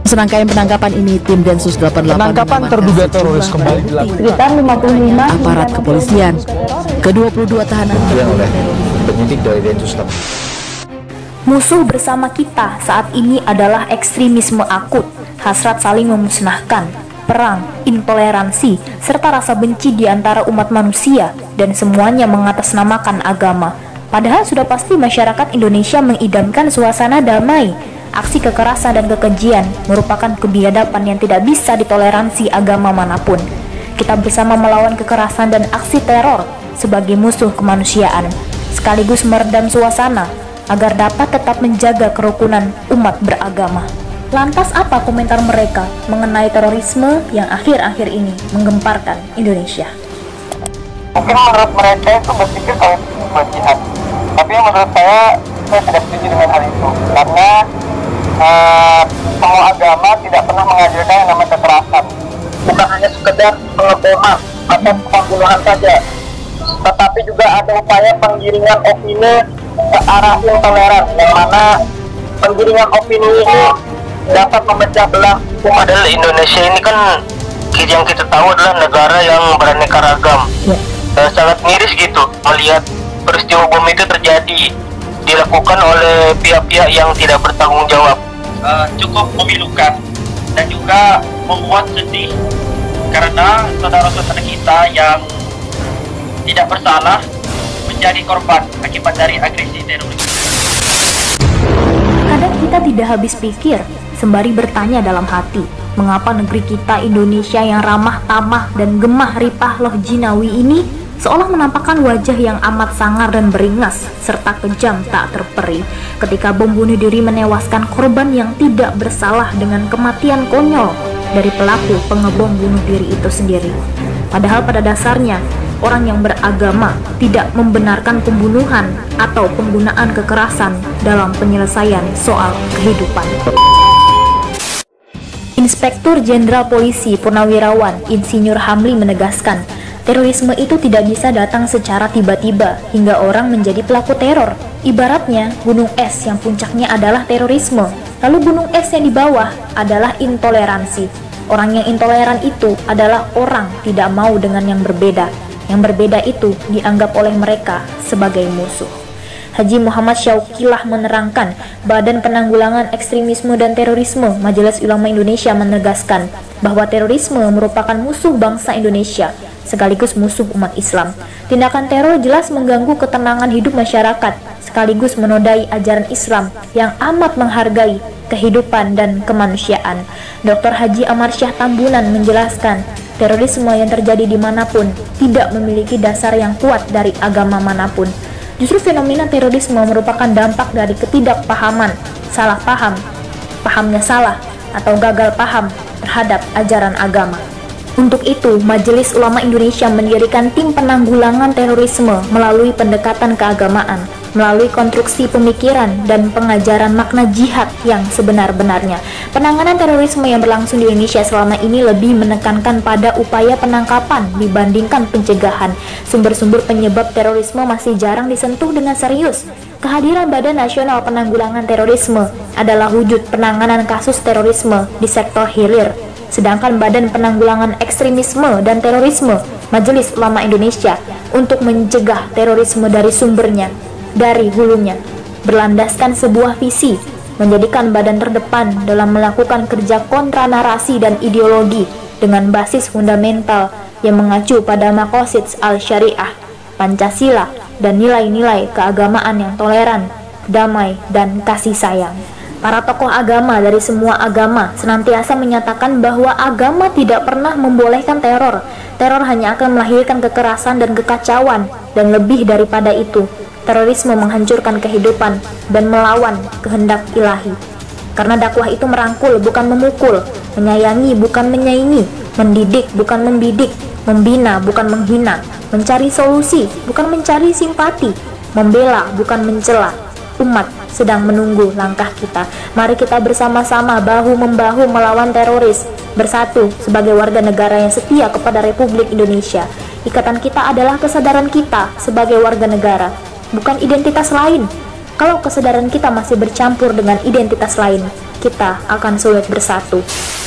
Serangkaian penangkapan ini tim Densus 88 penangkapan terduga teroris kembali dilakukan sekitar 55 aparat kepolisian. Ke-22 tahanan oleh penyidik dari Densus 88. Musuh bersama kita saat ini adalah ekstremisme akut, hasrat saling memusnahkan, perang, intoleransi, serta rasa benci di antara umat manusia, dan semuanya mengatasnamakan agama. Padahal sudah pasti masyarakat Indonesia mengidamkan suasana damai. Aksi kekerasan dan kekejian merupakan kebiadaban yang tidak bisa ditoleransi agama manapun. Kita bersama melawan kekerasan dan aksi teror sebagai musuh kemanusiaan, sekaligus meredam suasana agar dapat tetap menjaga kerukunan umat beragama. Lantas apa komentar mereka mengenai terorisme yang akhir-akhir ini menggemparkan Indonesia? Mungkin menurut mereka itu berpikir kalau itu sebuah jihad. Tapi menurut saya tidak setuju dengan hal itu. Karena semua agama tidak pernah mengajarkan yang namanya kekerasan. Bukan hanya sekedar pengeboman atau pembunuhan saja, tetapi juga ada upaya penggiringan opini ke arah intoleran, yang mana penggiringan opini ini dapat memecah belah umat. Padahal Indonesia ini kan yang kita tahu adalah negara yang beraneka ragam. Sangat miris gitu melihat peristiwa bom itu terjadi dilakukan oleh pihak-pihak yang tidak bertanggung jawab. Cukup memilukan dan juga membuat sedih karena saudara-saudara kita yang tidak bersalah menjadi korban akibat dari agresi teroris. Kadang kita tidak habis pikir sembari bertanya dalam hati, mengapa negeri kita Indonesia yang ramah tamah dan gemah ripah loh jinawi ini seolah menampakkan wajah yang amat sangar dan beringas serta kejam tak terperi ketika bom bunuh diri menewaskan korban yang tidak bersalah dengan kematian konyol dari pelaku pengebom bunuh diri itu sendiri. Padahal pada dasarnya orang yang beragama tidak membenarkan pembunuhan atau penggunaan kekerasan dalam penyelesaian soal kehidupan. Inspektur Jenderal Polisi Purnawirawan Insinyur Hamli menegaskan, terorisme itu tidak bisa datang secara tiba-tiba hingga orang menjadi pelaku teror. Ibaratnya gunung es yang puncaknya adalah terorisme, lalu gunung es yang di bawah adalah intoleransi. Orang yang intoleran itu adalah orang tidak mau dengan yang berbeda. Yang berbeda itu dianggap oleh mereka sebagai musuh. Haji Muhammad Syaukilah menerangkan, Badan Penanggulangan Ekstremisme dan Terorisme Majelis Ulama Indonesia menegaskan bahwa terorisme merupakan musuh bangsa Indonesia sekaligus musuh umat Islam. Tindakan teror jelas mengganggu ketenangan hidup masyarakat sekaligus menodai ajaran Islam yang amat menghargai kehidupan dan kemanusiaan. Dr. Haji Amarsyah Tambunan menjelaskan, terorisme yang terjadi dimanapun tidak memiliki dasar yang kuat dari agama manapun. Justru fenomena terorisme merupakan dampak dari ketidakpahaman, salah paham, pahamnya salah, atau gagal paham terhadap ajaran agama. Untuk itu, Majelis Ulama Indonesia mendirikan tim penanggulangan terorisme melalui pendekatan keagamaan, melalui konstruksi pemikiran dan pengajaran makna jihad yang sebenar-benarnya. Penanganan terorisme yang berlangsung di Indonesia selama ini lebih menekankan pada upaya penangkapan dibandingkan pencegahan. Sumber-sumber penyebab terorisme masih jarang disentuh dengan serius. Kehadiran Badan Nasional Penanggulangan Terorisme adalah wujud penanganan kasus terorisme di sektor hilir. Sedangkan Badan Penanggulangan Ekstremisme dan Terorisme Majelis Ulama Indonesia untuk mencegah terorisme dari sumbernya, dari hulunya, berlandaskan sebuah visi, menjadikan badan terdepan dalam melakukan kerja kontra narasi dan ideologi dengan basis fundamental yang mengacu pada maqasid al-syariah, Pancasila, dan nilai-nilai keagamaan yang toleran, damai, dan kasih sayang. Para tokoh agama dari semua agama senantiasa menyatakan bahwa agama tidak pernah membolehkan teror. Teror hanya akan melahirkan kekerasan dan kekacauan, dan lebih daripada itu, terorisme menghancurkan kehidupan dan melawan kehendak ilahi. Karena dakwah itu merangkul bukan memukul, menyayangi bukan menyaingi, mendidik bukan membidik, membina bukan menghina, mencari solusi bukan mencari simpati, membela bukan mencela. Umat sedang menunggu langkah kita. Mari kita bersama-sama bahu-membahu melawan teroris, bersatu sebagai warga negara yang setia kepada Republik Indonesia. Ikatan kita adalah kesadaran kita sebagai warga negara, bukan identitas lain. Kalau kesadaran kita masih bercampur dengan identitas lain, kita akan sulit bersatu.